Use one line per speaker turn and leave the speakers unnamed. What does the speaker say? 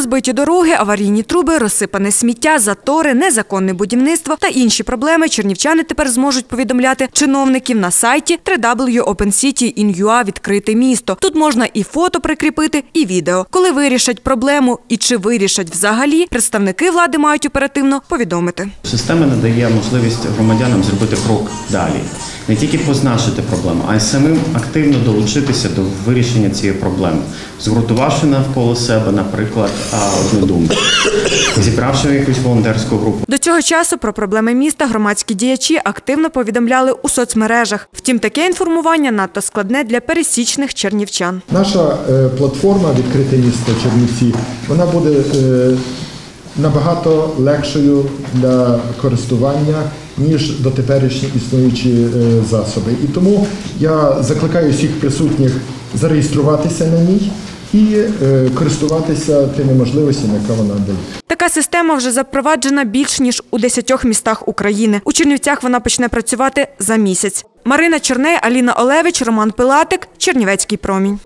Розбиті дороги, аварійні труби, розсипане сміття, затори, незаконне будівництво та інші проблеми чернівчани тепер зможуть повідомляти чиновників на сайті www.opencity.in.ua «Відкрите місто». Тут можна і фото прикріпити, і відео. Коли вирішать проблему і чи вирішать взагалі, представники влади мають оперативно повідомити.
Система надає можливість громадянам зробити крок далі. Не тільки позначити проблему, а й самим активно долучитися до вирішення цієї проблеми, згуртувавши навколо себе, наприклад, одну думку, зібравши якусь волонтерську групу.
До цього часу про проблеми міста громадські діячі активно повідомляли у соцмережах. Втім, таке інформування надто складне для пересічних чернівчан.
Наша платформа «Відкрите місто Чернівці», вона буде набагато легшою для користування, ніж дотеперішні існуючі засоби. І тому я закликаю всіх присутніх зареєструватися на ній і користуватися тими можливостями, які вона дає.
Така система вже запроваджена більш ніж у 10 містах України. У Чернівцях вона почне працювати за місяць. Марина Черней, Аліна Олевич, Роман Пилатик, Чернівецький промінь.